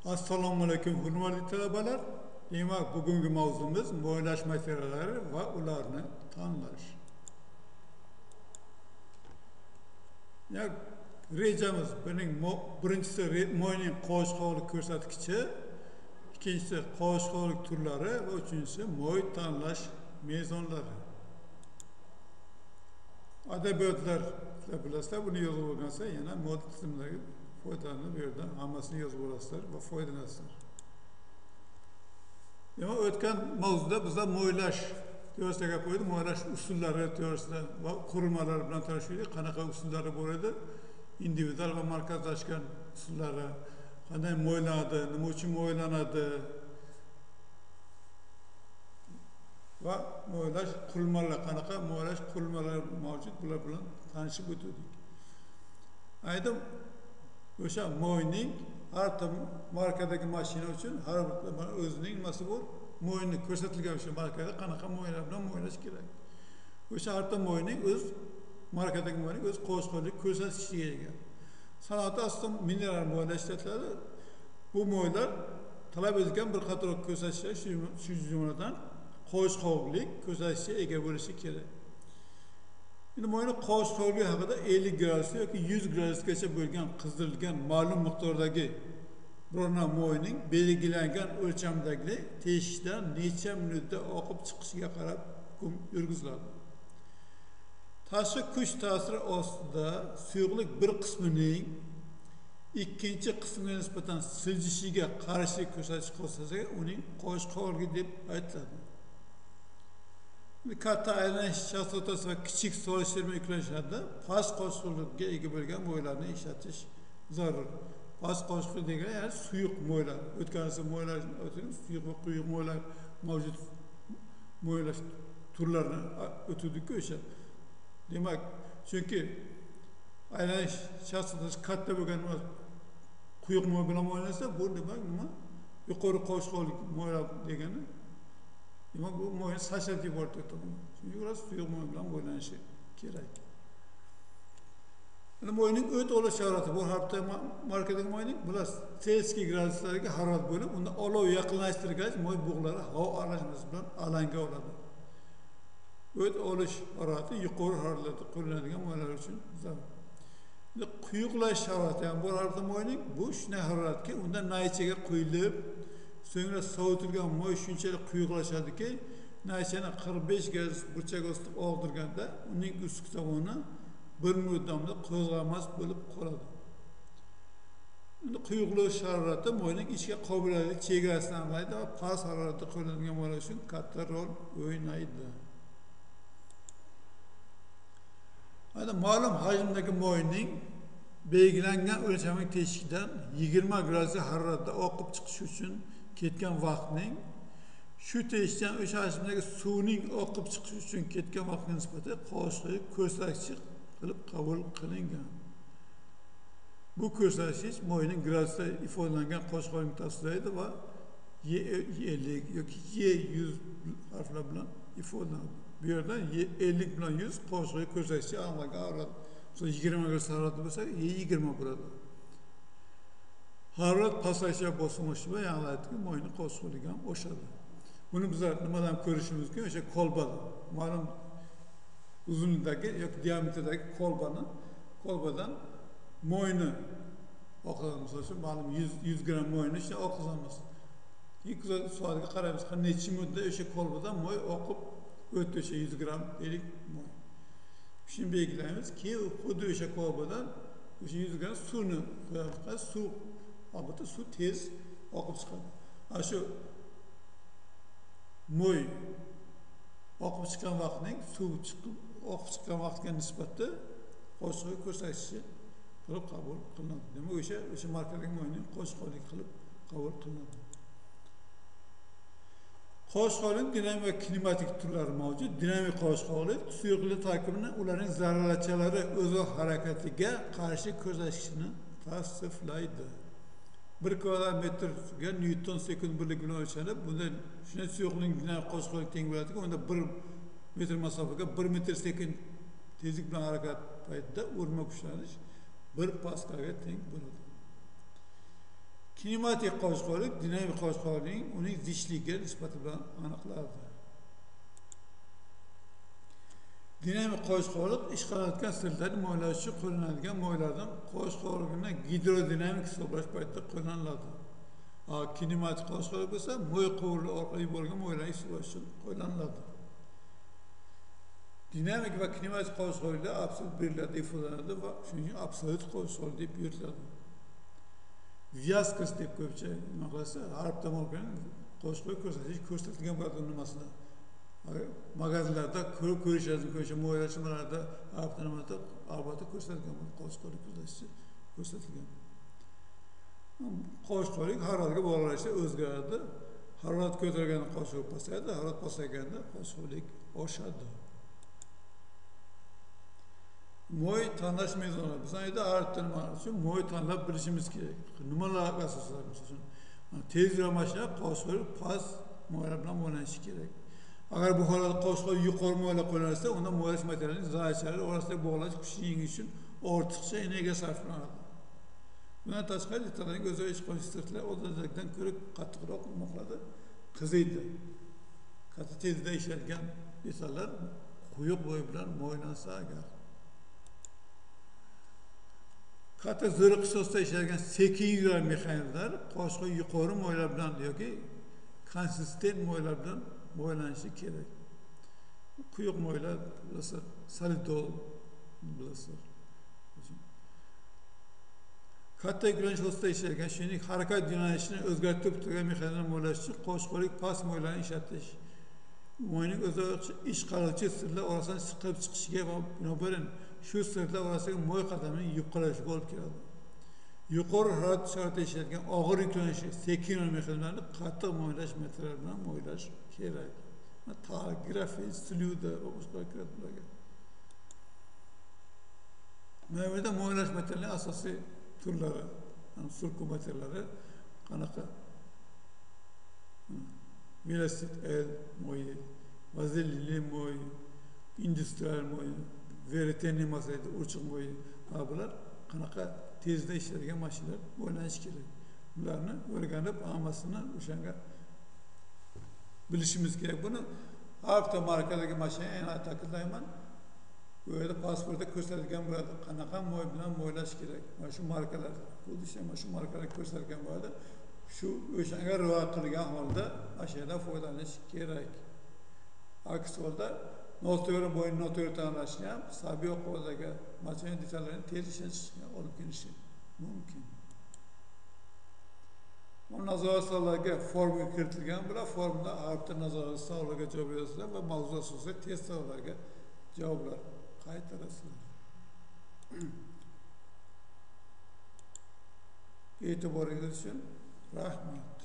Assalomu alaykum hurmatli talabalar. Demak, bugungi mavzumiz mo'ylash materiallari va ularni tanlash. Ya rejamiz birinchisi mo'yning qo'shqo'lik ko'rsatkichi, ikkinchisi qo'shqo'lik turlari va uchinchisi mo'y tanlash mezonlari. Adabiyotlar bilasizlar, buni yozib olgansa yana mod qismlariga foydalanib bu yerdan hammasini yozib olasizlar va foydalanasizlar. Demak, o'tgan mavzuda bizlar mo'ylash to'g'risida gap qo'ydik, mo'ylash usullari to'g'risida va qurilmalar bilan tanishdik. Qanaqa usullari bor edi? Individual va markazlashgan usullari, qanday mo'ylanadi, nima uchun mo'ylanadi va mo'ylash qurilmalari, qanaqa mo'ylash qurilmalari mavjud, bular bilan tanishib o'tdik. Aytdim, o'sha mo'yning har markadagi mashina uchun har bir o'zining nimasi bor, mo'yni ko'rsatilgan o'sha markada qanaqa mo'ylar bilan mo'ylash kerak. O'sha har bir mo'yning o'z markadagi mo'yning o'z qo'shqo'lik ko'rsatkichiga ega. Sanoatda aslida mineral mo'ylar ishlatiladi. Bu mo'ylar talab etilgan bir qator ko'rsatkichlar, shu jumladan qo'shqo'lik ko'rsatkichiga ega bo'lishi kerak. Endi mo'yni qo'shqo'ligi haqida 50 gradus yoki 100 gradusgacha bo'lgan qizdirilgan ma'lum miqdordagi birorta mo'yning belgilangan o'lchamdagi teshikdan necha minutda oqib chiqishiga qarab hukm yurgiziladi. Tashqi kuch ta'siri ostida suyuqlik bir qismining ikkinchi qismiga nisbatan siljishiga qarshi ko'rsatkich ko'rsatsa, uning qo'shqo'ligi deb aytiladi. Katta aylanish chastotasi va kichik solishtirma yuklanishlarda past qo'shqo'llikka ega bo'lgan mo'ylarni ishlatish zarur. Past qo'shqo'llik degani ya'ni suyuq mo'ylar. O'tganisi mo'ylar, suyuq va quyuq mo'ylar mavjud mo'ylash turlarini o'tdik o'sha. Demak, chunki aylanish chastotasi katta bo'lgan quyuq mo'y bilan mo'ylansa, bu demak nima? Yuqori qo'shqo'llik mo'ylar degani. Demak, bu mo'yni sachrab yubordi. Chunki ular suyuq mo'y bilan mo'ylanishi kerak. Mo'yning o't olish harorati bu harfda markadagi mo'yning bular Selsiy graduslarga harorat bo'lib, unda olov yaqinlashtirgach mo'y bug'lari havo aralashmasi bilan alanga oladi. O't olish harorati yuqori haroratlarda qo'llanadigan mo'ylar uchun zarur. Quyuqlash harorati ham bu harfda mo'yning bu shunday haroratga unda naychaga quyilib, so'ngra sovitilgan mo'y shunchalik quyuqlashadiki, naychani 45 gradus burchak ostida og'dirganda uning ustki tomoni bir minut davomida qo'zg'almas bo'lib qoladi. Endi quyuqlash harorati mo'yning ichki qobiliyati chegarasini aniqlaydi va past haroratda qo'llanadigan mo'ylar uchun katta rol o'ynaydi. Ma'lum hajmdagi mo'yning belgilangan o'lchamdagi teshikdan 20 gradus haroratda oqib chiqishi uchun ketgan vaqtning shu teshikdan o'sha hajmdagi suvning oqib chiqishi uchun ketgan vaqtga nisbatan qo'shqo'llik ko'rsatkichi qilib qabul qilingan. Bu ko'rsatkich mo'yning gradusda ifodalangan qo'shqo'llikni tasvirlaydi va Y50 yoki Y100 harflar bilan ifodalanadi. Bu yerdan Y50 bilan 100 qo'shqo'llik ko'rsatkichi aniqlangan. 20 gradus harorat bo'lsa, Y20 bo'ladi. Harorat pasayishiga bosim oshishi bilan yanglatki mo'yning qo'shqo'lligi ham oshadi. Buni bizlar nimadan ko'rishimiz mumkin? O'sha kolbada, ma'lum uzunlikdagi yoki diametrdagi kolbadan mo'yni oqizamiz. Misol uchun ma'lum 100 gram mo'yni ishni oqizamiz. Keyin soatga qaraymiz, necha minutda o'sha kolbadan mo'y oqib o'tdi, o'sha 100 gram delik mo'y. Shuni belgilaymiz, keyin xuddi o'sha kolbadan o'sha 100 gram suvni qo'yamiz. Suv, albatta suv tez oqib chiqadi. Ana shu mo'y oqib chiqqan vaqtning suv chiqib oqib chiqqan vaqtga nisbatan qo'shqo'llik ko'rsatkichi qilib qabul qilinadi. Demak, o'sha markadagi mo'yning qo'shqo'llik qilib qabul qilinadi. Qo'shqo'llik dinamik va kinematik turlari mavjud. Dinamik qo'shqo'llik suyuqlik tarkibini ularning zarrachalari o'zi harakatiga qarshi ko'rsatkichini tasniflaydi. 1 kvadrat metrga newton sekund birligi bilan o'lchanib, bunda shunday suyuqlik dinamik qo'shqo'llik teng bo'ladiki, unda 1 metr masofaga 1 metr sekund tezlik bilan harakat paytida urma kuchlanish 1 paskalga teng bo'ladi. Kinematik qo'shqo'rlik dinamik qo'shqo'rlikning uning zichligi nisbati bilan aniqlanadi. Dinamik qo'shqo'rlik ish qilayotgan sirlarni mo'ylash uchun qo'llanilgan mo'ylardan qo'shqo'rlikni gidrodinamik hisoblash paytida qo'llaniladi. Kinematik qo'shqo'rlik esa mo'y quvuri orqali bo'lgan mo'ylarni hisoblash uchun qo'llaniladi. Dinamik va kinematik qo'shqo'rliklar absolyut birlikda ifodalanadi va shuning uchun absolyut qo'shqo'rlik deb yuritiladi. Vyaskos deb ko'pcha nima qilsa, har tomondan qo'shqo'rlik ko'rsatilgan bo'ladi nimasida. Magazinlarda ko'rishadi, mo'ylashmalarda, albatta ko'rsatilgan bo'ladi, qo'shqo'rlik ko'rsatilgan. Qo'shqo'rlik haroratga bog'lanishda o'zgaradi. Harorat ko'tarilganda qo'shqo'rlik pasayadi, harorat pasayganda qo'shqo'rlik oshadi. Mo'y tanlash mezoni. Biz ayda arttirmoq uchun mo'y tanlab bilishimiz kerak. Nimalarga asoslanib, masalan, tez yurgan mashina qo'shqo'rlik past mo'ylar bilan o'ynashi kerak. Agar bu holatda qo'shqo'rlik yuqori mo'ylar qo'llansa, unda mo'ylash materialining zaichalari orasida bog'lash kuchini yengish uchun ortiqcha energiya sarflanadi. Bundan tashqari detallarning o'zaro ish qo'shish sirtlari odatdagidan ko'ra qattiqroq mo'qlada qiziydi. Katta tezda ishlangan detallar quyuq bo'y bilan mo'ylansa agar katta zo'riq asosda ishlangan sekin yurar mexanizmlar qo'shqo'rlik yuqori mo'ylar bilan yoki konsistent mo'ylar bilan mo'ylanishi kerak. Quyuq mo'ylar bo'lsa solidol bo'lsa. Katta yuklanish ostida ishlangan shuningdek harakat yo'nalishini o'zgartirib turgan mexanizmni mo'ylash uchun qo'shqo'rlik past mo'ylarni ishlatish. Mo'yning o'zaro ish qiluvchi sirlar orasidan chiqib chiqishiga va binobarin shu sirlar orasidagi mo'y qadamining yuqorishiga olib keladi. Yuqori harorat sharoitida ishlangan og'ir yuklanishi sekin mexanizmlarni qattiq mo'ylash materiali bilan mo'ylash kerak. Telegrafi, slyuda va boshqa kiradilarga. Mana bu yerda mo'ylash materialining asosiy turlari, surku materiallari qanaqa? Velosit L mo'yi, vazelli mo'y, industrial mo'y, veriteni masalada urchiq mo'y, bular qanaqa tezda ishlaydigan mashinalar o'ylanishi kerak. Bularni o'rganib, hammasini o'shanga bilishimiz kerak. Buni avto markadagi mashina yana ta'kidlayman. Bu yerda pasportda ko'rsatilgan bo'ladi, qanaqa mo'y bilan mo'ylash kerak. Mana shu markalar, mana shu markalar ko'rsatilgan bo'ladi. Shu o'shanga rioya qilgan holda mashinadan foydalanish kerak. Aks holda noto'g'ri bo'yin noto'g'ri tanlashni ham sabiy oqibatlarga mashina detallarining tez ishlashiga olib kelishi mumkin. Bu nazorat savollarga formula kiritilgan bilan formula albatta nazorat savollarga javob berasizlar va mavzu asosida test savollarga javoblar qaytarasizlar. E'tiboringiz uchun rahmat.